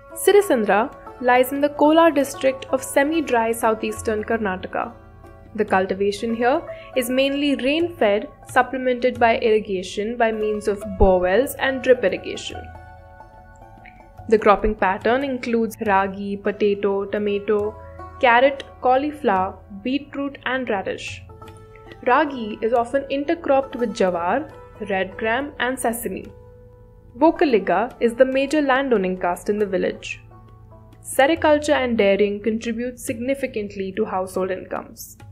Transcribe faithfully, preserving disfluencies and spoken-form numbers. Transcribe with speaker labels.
Speaker 1: Siresandra lies in the Kolar district of semi-dry southeastern Karnataka. The cultivation here is mainly rain-fed, supplemented by irrigation by means of borewells and drip irrigation. The cropping pattern includes ragi, potato, tomato, carrot, cauliflower, beetroot and radish. Ragi is often intercropped with jawar, red gram and sesame. Vocaliga is the major landowning caste in the village. Sericulture and dairying contribute significantly to household incomes.